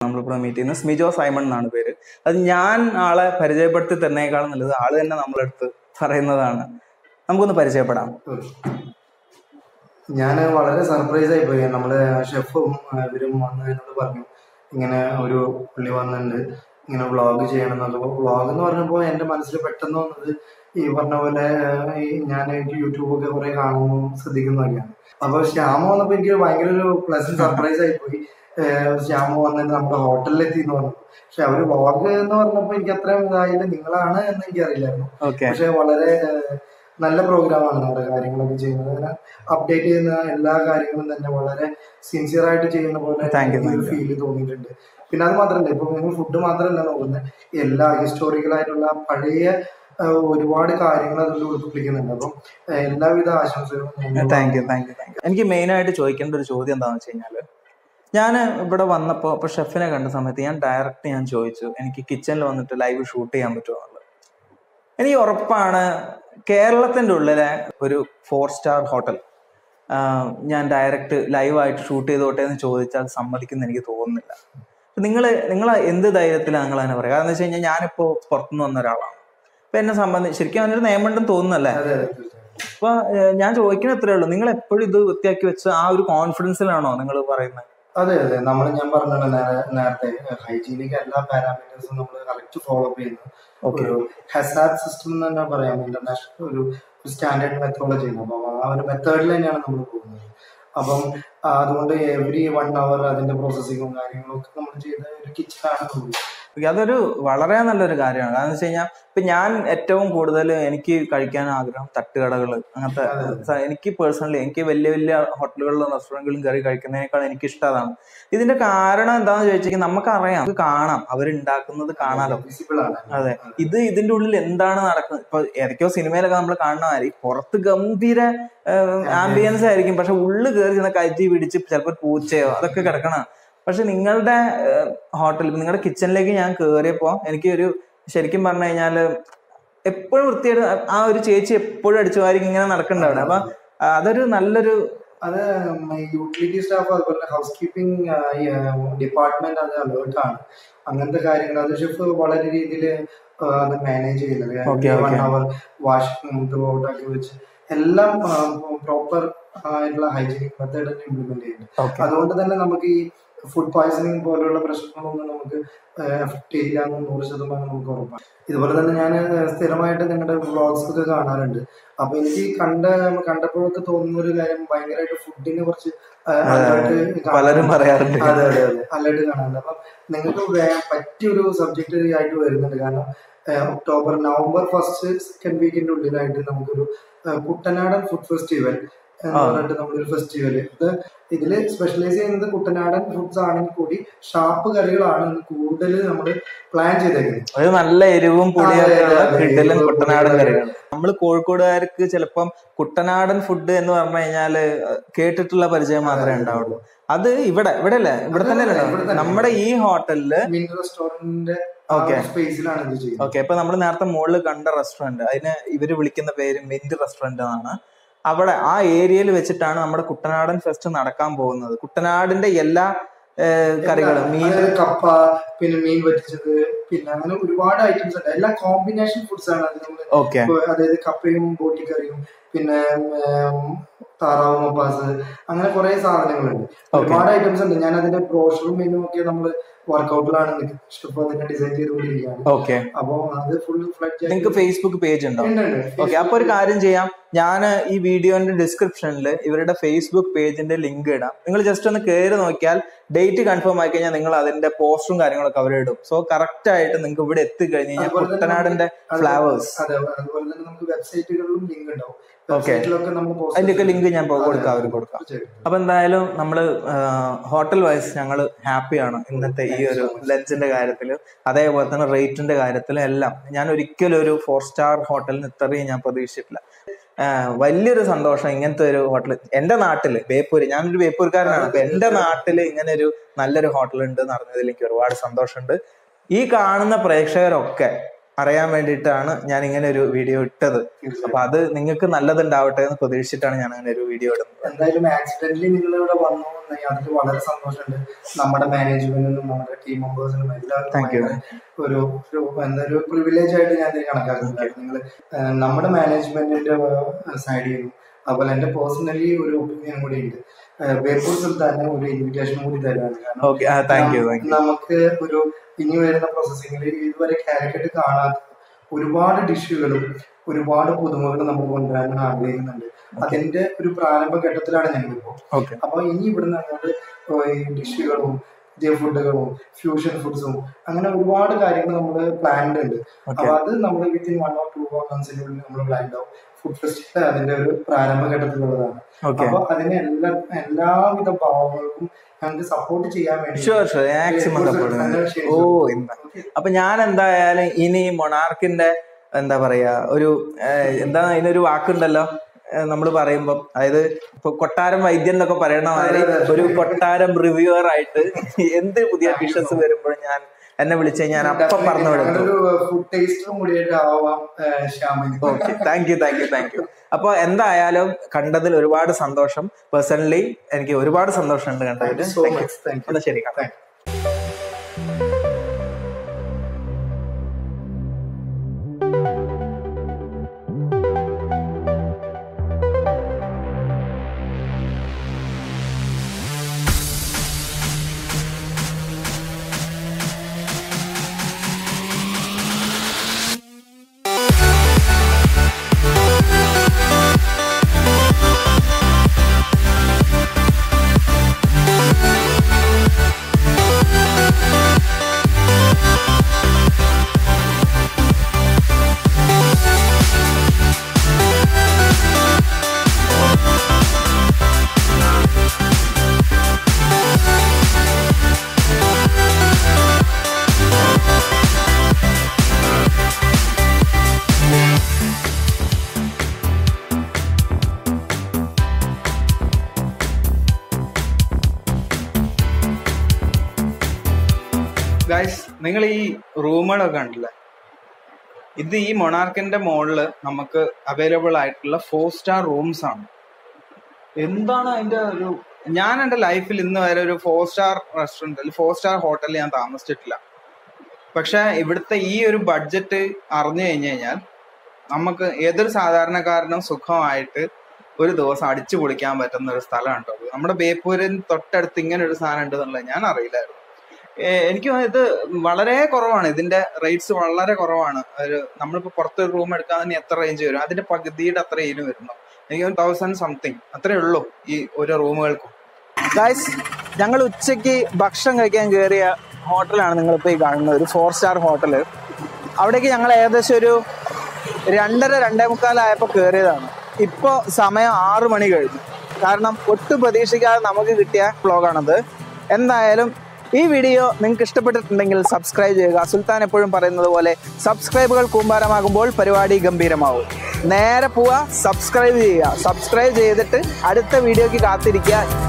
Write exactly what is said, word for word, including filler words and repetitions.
നമ്മളിപ്പോൾ മീറ്റ് ചെയ്യുന്നത് സ്മിജോ സൈമൺ എന്നാണ് പേര്. അത് ഞാൻ ആളെ പരിചയപ്പെടുത്തി തന്നേക്കാളും നല്ലത് ആള് തന്നെ നമ്മളെടുത്ത് പറയുന്നതാണ്. നമുക്കൊന്ന് പരിചയപ്പെടാം. ഞാൻ വളരെ സർപ്രൈസ് ആയി പോയി. നമ്മള് ഷെഫും ഇവരും വന്ന് എന്നോട് പറഞ്ഞു ഇങ്ങനെ ഒരു പുള്ളി വന്നിട്ടുണ്ട്, ഇങ്ങനെ വ്ളോഗ് ചെയ്യണം എന്നപ്പോൾ വ്ളോഗ് എന്ന് പറഞ്ഞപ്പോൾ എൻ്റെ മനസ്സിൽ പെട്ടെന്ന് വന്നത് ഈ പറഞ്ഞ പോലെ ഞാൻ യൂട്യൂബൊക്കെ കുറെ കാണുന്നു ശ്രദ്ധിക്കുന്നതൊക്കെയാണ്. അപ്പൊ ശ്യാമ വന്നപ്പോൾ എനിക്ക് ഭയങ്കര ഒരു പ്ലസന്റ് സർപ്രൈസ് ആയി പോയി. ശ്യാമ വന്നിട്ട് നമ്മുടെ ഹോട്ടലിലെത്തി എന്ന് പറഞ്ഞു. പക്ഷെ അവര് വ്ളോഗ് എന്ന് പറഞ്ഞപ്പോ എനിക്ക് അത്രയും ഇതായില്ല, നിങ്ങളാണ് എന്ന് എനിക്കറിയില്ലായിരുന്നു. പക്ഷെ വളരെ നല്ല പ്രോഗ്രാമാണ് നമ്മുടെ കാര്യങ്ങളൊക്കെ ചെയ്യുന്നത്. അങ്ങനെ അപ്ഡേറ്റ് ചെയ്യുന്ന എല്ലാ കാര്യങ്ങളും തന്നെ വളരെ സിൻസിയർ ആയിട്ട് ചെയ്യുന്ന പോലെ ഫീൽ തോന്നിയിട്ടുണ്ട്. പിന്നെ അത് മാത്രമല്ല, ഇപ്പൊ നിങ്ങൾ ഫുഡ് മാത്രമല്ല നോക്കുന്നത്, എല്ലാ ഹിസ്റ്റോറിക്കലായിട്ടുള്ള പഴയ ഒരുപാട് കാര്യങ്ങൾ അതിൽ ഉൾക്കൊള്ളിക്കുന്നുണ്ട്. അപ്പം എല്ലാവിധ ആശംസകളും. Thank you thank you thank you. എനിക്ക് മെയിൻ ആയിട്ട് ചോദിക്കേണ്ട ഒരു ചോദ്യം എന്താണെന്ന് വെച്ച് കഴിഞ്ഞാല്, ഞാൻ ഇവിടെ വന്നപ്പോൾ ഇപ്പൊ ഷെഫിനെ കണ്ട സമയത്ത് ഞാൻ ഡയറക്റ്റ് ഞാൻ ചോദിച്ചു എനിക്ക് കിച്ചണിൽ വന്നിട്ട് ലൈവ് ഷൂട്ട് ചെയ്യാൻ പറ്റുമോ എന്നുള്ളത്. എനിക്ക് ഉറപ്പാണ് കേരളത്തിന്റെ ഉള്ളിലെ ഒരു ഫോർ സ്റ്റാർ ഹോട്ടൽ ഞാൻ ഡയറക്റ്റ് ലൈവായിട്ട് ഷൂട്ട് ചെയ്തോട്ടെ എന്ന് ചോദിച്ചാൽ സമ്മതിക്കുന്ന എനിക്ക് തോന്നുന്നില്ല. നിങ്ങൾ നിങ്ങൾ എന്ത് ധൈര്യത്തിലാണ് നിങ്ങൾ തന്നെ പറയുക? കാരണം എന്ന് വെച്ച് കഴിഞ്ഞാൽ ഞാനിപ്പോ പുറത്തുനിന്ന് വന്ന ഒരാളാണ്. അപ്പൊ എന്നെ സംബന്ധിച്ച് ശരിക്കും അതിനൊരു നിയമമുണ്ടെന്ന് തോന്നുന്നല്ലേ? അപ്പൊ ഞാൻ ചോദിക്കുന്നത് എത്രയേ ഉള്ളൂ, നിങ്ങൾ എപ്പോഴും ഇത് വൃത്തിയാക്കി വെച്ച് ആ ഒരു കോൺഫിഡൻസിലാണോ നിങ്ങൾ പറയുന്നത്? അതെ അതെ, നമ്മൾ ഞാൻ പറഞ്ഞല്ലോ നേരത്തെ, ഹൈജീനിക് എല്ലാ പാരാമീറ്റേഴ്സും നമ്മൾ കറക്റ്റ് ഫോളോ അപ്പ് ചെയ്യുന്നു. ഒരു ഹസാർഡ് സിസ്റ്റം എന്ന് തന്നെ പറയാം, ഇന്റർനാഷണൽ ഒരു സ്റ്റാൻഡേർഡ് മെത്തോഡോളജി ആണ്. അപ്പം ആ ഒരു മെത്തേഡിൽ തന്നെയാണ് നമ്മൾ പോകുന്നത്. അപ്പം അതുകൊണ്ട് എവറി വൺ അവർ അതിന്റെ പ്രോസസ്സിങ്ങും കാര്യങ്ങളും ഒക്കെ നമ്മൾ ചെയ്ത ഒരു കിച്ചണാണ് തോന്നുന്നത്. അതൊരു വളരെ നല്ലൊരു കാര്യമാണ്. കാരണം എന്ന് വെച്ച് കഴിഞ്ഞാൽ ഇപ്പൊ ഞാൻ ഏറ്റവും കൂടുതൽ എനിക്ക് കഴിക്കാൻ ആഗ്രഹം തട്ടുകടകൾ, അങ്ങനത്തെ. എനിക്ക് പേഴ്സണലി എനിക്ക് വലിയ വലിയ ഹോട്ടലുകളിലും റെസ്റ്റോറൻറ്റുകളിലും കയറി കഴിക്കുന്നതിനേക്കാൾ എനിക്ക് ഇഷ്ടം അതാണ്. ഇതിന്റെ കാരണം എന്താണെന്ന് ചോദിച്ചാൽ നമുക്കറിയാം, നമുക്ക് കാണാം, അവരുണ്ടാക്കുന്നത് കാണാലോ. അതെ, ഇത് ഇതിന്റെ ഉള്ളിൽ എന്താണ് നടക്കുന്നത്? ഇപ്പൊ ഏതൊക്കെയോ സിനിമയിലൊക്കെ നമ്മൾ കാണുന്നതായിരിക്കും, പുറത്ത് ഗംഭീര ആംബിയൻസ് ആയിരിക്കും, പക്ഷെ ഉള്ളിൽ കയറി ചെന്ന കയറ്റി പിടിച്ച് ചിലപ്പോൾ പൂച്ചയോ അതൊക്കെ കിടക്കണം. പക്ഷെ നിങ്ങളുടെ ഹോട്ടലിൽ നിങ്ങളുടെ കിച്ചണിലേക്ക് ഞാൻ കയറിയപ്പോ എനിക്ക് ഒരു ശരിക്കും പറഞ്ഞു കഴിഞ്ഞാല് എപ്പോഴും വൃത്തിയായിട്ട് ആ ഒരു ചേച്ചി എപ്പോഴും അടിച്ചു വാരി ഇങ്ങനെ നടക്കണ്ടാവിടെ. അപ്പൊ അതൊരു നല്ലൊരു അത് യൂട്ടിലിറ്റി സ്റ്റാഫ് അതുപോലെ ഹൗസ് കീപ്പിംഗ് ഡിപ്പാർട്ട്മെന്റ് അത് അലേർട്ടാണ്. അങ്ങനത്തെ കാര്യങ്ങൾ അത് ഷെഫ് വളരെ രീതിയിൽ അത് മാനേജ് ചെയ്യുന്നത്. One hour washing throughout ആക്കി വെച്ച് എല്ലാം പ്രോപ്പർ ആയിട്ടുള്ള ഹൈജീനിക് മെത്തേഡ് തന്നെ ഇംപ്ലിമെന്റ് ചെയ്യുന്നുണ്ട്. അതുകൊണ്ട് തന്നെ നമുക്ക് ഈ ഫുഡ് പോയ്സണിങ് പോലെയുള്ള പ്രശ്നങ്ങളൊന്നും നമുക്ക് എഫക്ട് ചെയ്യില്ല എന്ന് നൂറ് ശതമാനം നമുക്ക് ഉറപ്പാണ്. ഇതുപോലെ തന്നെ ഞാൻ സ്ഥിരമായിട്ട് നിങ്ങളുടെ വ്ളോഗ്സ് ഒക്കെ കാണാറുണ്ട്. അപ്പൊ എനിക്ക് കണ്ട കണ്ടപ്പോഴൊക്കെ തോന്നുന്ന ഒരു കാര്യം, ഭയങ്കരമായിട്ട് ഫുഡിനെ കുറിച്ച് പലരും പറയാറുണ്ട്. അതെ അതെ അതെ അലേർട്ട് കാണാറുണ്ട്. അപ്പം നിങ്ങൾക്ക് പറ്റിയൊരു സബ്ജക്റ്റ് ആയിട്ട് വരുന്നുണ്ട്. കാരണം ഒക്ടോബർ നവംബർ ഫസ്റ്റ് സെക്കൻഡ് വീക്കിന്റെ ഉള്ളിലായിട്ട് നമുക്കൊരു കുട്ടനാടൻ ഫുഡ് ഫെസ്റ്റിവൽ എന്ന് പറഞ്ഞിട്ട് നമ്മളൊരു ഫെസ്റ്റിവല്, ഇത് ഇതില് സ്പെഷ്യലൈസ് ചെയ്യുന്നത് കുട്ടനാടൻ ഫുഡ്സ് ആണെങ്കിൽ കൂടി ഷാപ്പ് കറികളാണ് കൂടുതൽ നമ്മൾ പ്ലാൻ ചെയ്തേക്കുന്നത്. നല്ല എരിവും പൊടിയും കുട്ടനാടൻ കറികൾ. നമ്മൾ കോഴിക്കോടുകാർക്ക് ചിലപ്പം കുട്ടനാടൻ ഫുഡ് എന്ന് പറഞ്ഞു കഴിഞ്ഞാല് കേട്ടിട്ടുള്ള പരിചയം മാത്രമേ ഉണ്ടാവുള്ളൂ. അത് ഇവിടെ ഇവിടെ അല്ലേ, ഇവിടെ തന്നെ അല്ലേ നമ്മുടെ ഈ ഹോട്ടലില് റെസ്റ്റോറന്റിന്റെ ഓക്കെ സ്പേസിലാണ് ഇത് ചെയ്യുന്നത്. ഓക്കെ, ഇപ്പൊ നമ്മൾ നേരത്തെ മുകളിൽ കണ്ട റെസ്റ്റോറന്റ്, അതിന് ഇവര് വിളിക്കുന്ന പേര് മിന്റ് റെസ്റ്റോറന്റ് എന്നാണ്. അവിടെ ആ ഏരിയയിൽ വെച്ചിട്ടാണ് നമ്മുടെ കുട്ടനാടൻ ഫെസ്റ്റ് നടക്കാൻ പോകുന്നത്. കുട്ടനാടിന്റെ എല്ലാ കറികളും, മീൻ, കപ്പ, പിന്നെ മീൻ വറ്റിച്ചത്, പിന്നെ അങ്ങനെ ഒരുപാട് ഐറ്റംസ് ഉണ്ട്. എല്ലാം കോമ്പിനേഷൻ ഫുഡ്സ് ആണ്. അതായത് കപ്പയും ബോട്ടിക്കറിയും പിന്നെ താറാവ് മപ്പാസ്, അങ്ങനെ കുറെ സാധനങ്ങളുണ്ട്, ഒരുപാട് ഐറ്റംസ് ഉണ്ട്. ഞാൻ അതിന്റെ ബ്രോഷറും മെനു ഒക്കെ നമ്മള് വർക്ക്ഔട്ടിലാണ് ഡിസൈൻ ചെയ്തുകൊണ്ടിരിക്കുകയാണ്. ഓക്കെ, അപ്പൊ അത് ഫുൾ ഫ്ലഡ്. നിങ്ങൾക്ക് ഫേസ്ബുക്ക് പേജ് ഉണ്ടോ? ഓക്കെ, അപ്പൊ ഒരു കാര്യം ചെയ്യാം, ഞാൻ ഈ വീഡിയോന്റെ ഡിസ്ക്രിപ്ഷനിൽ ഇവരുടെ ഫേസ്ബുക്ക് പേജിന്റെ ലിങ്ക് ഇടാം. നിങ്ങൾ ജസ്റ്റ് ഒന്ന് കയറി നോക്കിയാൽ ഡേറ്റ് കൺഫേം ആയി കഴിഞ്ഞാൽ നിങ്ങൾ അതിന്റെ പോസ്റ്ററും കാര്യങ്ങളൊക്കെ അവരെ ഇടും. സോ കറക്റ്റ് ആയിട്ട് നിങ്ങൾക്ക് ഇവിടെ എത്തിക്കഴിഞ്ഞ് കഴിഞ്ഞാൽ കുട്ടനാടിന്റെ ഫ്ലവേഴ്സ്, അതുപോലെ തന്നെ നമുക്ക് വെബ്സൈറ്റുകളിലും ലിങ്ക് ഉണ്ടാവും. ഓക്കെ, അതിന്റെയൊക്കെ ലിങ്ക് ഞാൻ കൊടുക്കാം, അവർ കൊടുക്കാം. അപ്പൊ എന്തായാലും നമ്മള് ഹോട്ടൽ വൈസ് ഞങ്ങൾ ഹാപ്പിയാണ് ഇന്നത്തെ ഈ ഒരു ലഞ്ചിന്റെ കാര്യത്തില്, അതേപോലെ തന്നെ റേറ്റിന്റെ കാര്യത്തിലും എല്ലാം. ഞാൻ ഒരിക്കലും ഒരു ഫോർ സ്റ്റാർ ഹോട്ടലിന് ഇത്രയും ഞാൻ പ്രതീക്ഷിച്ചിട്ടില്ല. വലിയൊരു സന്തോഷം ഇങ്ങനത്തെ ഒരു ഹോട്ടൽ എന്റെ നാട്ടില്, ബേപ്പൂര്, ഞാനൊരു ബേപ്പൂർക്കാരനാണ്. അപ്പൊ എന്റെ നാട്ടില് ഇങ്ങനെ ഒരു നല്ലൊരു ഹോട്ടൽ ഉണ്ട് എന്ന് അറിഞ്ഞതിൽ എനിക്ക് ഒരുപാട് സന്തോഷമുണ്ട്. ഈ കാണുന്ന പ്രേക്ഷകരൊക്കെ അറിയാൻ വേണ്ടിയിട്ടാണ് ഞാൻ ഇങ്ങനെ ഒരു വീഡിയോ ഇട്ടത്. അപ്പൊ അത് നിങ്ങൾക്ക് നല്ലതുണ്ടാവട്ടെ എന്ന് പ്രതീക്ഷിച്ചിട്ടാണ് ഞാൻ അങ്ങനെ ഒരു വീഡിയോ ഇടുന്നത്. എന്തായാലും ആക്സിഡന്റലി നിങ്ങൾ ഇവിടെ വന്നു അതിൽ വളരെ സന്തോഷമുണ്ട്. നമ്മുടെ മാനേജ്മെന്റിനും നമ്മുടെ ടീം മെമ്പേഴ്സിനും എല്ലാവർക്കും ഒരു എന്തൊരു പ്രിവിലേജ് ആയിട്ട് ഞാൻ കണക്കാക്കുന്നുണ്ട്. നിങ്ങൾ നമ്മുടെ മാനേജ്മെന്റിന്റെ സൈഡിൽ നിന്നും അതുപോലെ എന്റെ പേഴ്സണലി ഒരു ഒപ്പീനിയൻ കൂടി ഉണ്ട്. ബേപ്പൂർ സുൽത്താന് ഒരു ഇൻവിറ്റേഷൻ കൂടി തരുവാണ്. കാരണം നമുക്ക് ഒരു ഇനി വരുന്ന പ്രോസസ്സിംഗിൽ ഇതുവരെ കാലിക്കറ്റ് കാണാത്ത ഒരുപാട് ഡിഷുകളും ഒരുപാട് പുതുമകളും നമുക്ക് കൊണ്ടുവരാൻ ആഗ്രഹിക്കുന്നുണ്ട്. അതിന്റെ ഒരു പ്രാരംഭ ഘട്ടത്തിലാണ് ഞങ്ങളിപ്പോ. അപ്പൊ ഇനി ഇവിടുന്ന് അങ്ങോട്ട് ഈ ഡിഷുകളും പുതിയ ഫുഡുകളും ഫ്യൂഷൻ ഫുഡ്സും അങ്ങനെ ഒരുപാട് കാര്യങ്ങൾ നമ്മൾ പ്ലാൻഡ് ഉണ്ട്. അപ്പൊ അത് നമ്മൾ വിത്തിൻ വൺ ഓർ ടു മന്ത്സിനുള്ളിൽ നമ്മൾ പ്ലാൻഡ് ആവും. ഫുഡ് ഫെസ്റ്റിവൽ അതിന്റെ ഒരു പ്രാരംഭ ഘട്ടത്തിലുള്ളതാണ്. അപ്പൊ അതിനെ എല്ലാ എല്ലാവിധ ഭാവങ്ങൾക്കും ഞങ്ങൾക്ക് സപ്പോർട്ട് ചെയ്യാൻ വേണ്ടി ഓ അപ്പൊ ഞാൻ എന്തായാലും ഇനി മൊണാർക്കിന്റെ എന്താ പറയാ ഒരു എന്താ അതിനൊരു വാക്കുണ്ടല്ലോ നമ്മൾ പറയുമ്പോ, അതായത് ഇപ്പൊ കൊട്ടാരം വൈദ്യൻ എന്നൊക്കെ പറയണ മാതിരി ഒരു കൊട്ടാരം റിവ്യൂവർ ആയിട്ട് എന്ത് പുതിയ ഡിഷസ് വരുമ്പോഴും ഞാൻ എന്നെ വിളിച്ച് ഞാൻ അപ്പം പറഞ്ഞു വിടുന്നു. Okay, thank you thank you thank you. അപ്പൊ എന്തായാലും കണ്ടതിൽ ഒരുപാട് സന്തോഷം. പേഴ്സണലി എനിക്ക് ഒരുപാട് സന്തോഷമുണ്ട് കണ്ടതിൽ. ശരി. ഗൈസ്, നിങ്ങൾ ഈ റൂമുകളൊക്കെ ഉണ്ടല്ലേ, ഇത് ഈ മൊണാർക്കിന്റെ മുകളില് നമുക്ക് അവൈലബിൾ ആയിട്ടുള്ള ഫോർ സ്റ്റാർ റൂംസ് ആണ്. എന്താണ് അതിന്റെ ഒരു, ഞാൻ എന്റെ ലൈഫിൽ ഇന്ന് വരെ ഒരു ഫോർ സ്റ്റാർ റെസ്റ്റോറൻറ്റ് അല്ലെങ്കിൽ ഫോർ സ്റ്റാർ ഹോട്ടലിൽ ഞാൻ താമസിച്ചിട്ടില്ല. പക്ഷെ ഇവിടുത്തെ ഈ ഒരു ബഡ്ജറ്റ് അറിഞ്ഞു കഴിഞ്ഞു കഴിഞ്ഞാൽ നമുക്ക് ഏതൊരു സാധാരണക്കാരനും സുഖമായിട്ട് ഒരു ദിവസം അടിച്ചു പൊളിക്കാൻ പറ്റുന്ന ഒരു സ്ഥലമാണ് കേട്ടോ. നമ്മുടെ ബേപ്പൂരിന് തൊട്ടടുത്ത് ഇങ്ങനെ ഒരു സാധനം ഉണ്ട് എന്നുള്ളത് ഞാൻ അറിയില്ലായിരുന്നു. എനിക്ക് ഇത് വളരെ കുറവാണ്, ഇതിന്റെ റേറ്റ്സ് വളരെ കുറവാണ്. ഒരു നമ്മളിപ്പോ പുറത്തൊരു റൂം എടുക്കാൻ തന്നെ എത്ര റേഞ്ച് വരും, അതിന്റെ പകുതിയുടെ അത്ര ഇതിന് വരുന്നു. എനിക്ക് തൗസൻഡ് സംതിങ് അത്രേ ഉള്ളൂ ഈ ഓരോ റൂമുകൾക്കും. ഗൈസ്, ഞങ്ങൾ ഉച്ചയ്ക്ക് ഭക്ഷണം കഴിക്കാൻ കയറിയ ഹോട്ടലാണ് നിങ്ങളിപ്പോൾ ഈ കാണുന്നത്, ഒരു ഫോർ സ്റ്റാർ ഹോട്ടല്. അവിടേക്ക് ഞങ്ങൾ ഏകദേശം ഒരു രണ്ടര രണ്ടേ മുക്കാലായപ്പോൾ കയറിയതാണ്. ഇപ്പോൾ സമയം ആറു മണി കഴിഞ്ഞു. കാരണം ഒട്ടും പ്രതീക്ഷിക്കാതെ നമുക്ക് കിട്ടിയ വ്ളോഗാണത്. എന്തായാലും ഈ വീഡിയോ നിങ്ങൾക്ക് ഇഷ്ടപ്പെട്ടിട്ടുണ്ടെങ്കിൽ സബ്സ്ക്രൈബ് ചെയ്യുക. സുൽത്താൻ എപ്പോഴും പറയുന്നത് പോലെ സബ്സ്ക്രൈബുകൾ കൂമ്പാരമാകുമ്പോൾ പരിപാടി ഗംഭീരമാവും. നേരെ പോവുക, സബ്സ്ക്രൈബ് ചെയ്യുക. സബ്സ്ക്രൈബ് ചെയ്തിട്ട് അടുത്ത വീഡിയോയ്ക്ക് കാത്തിരിക്കുക.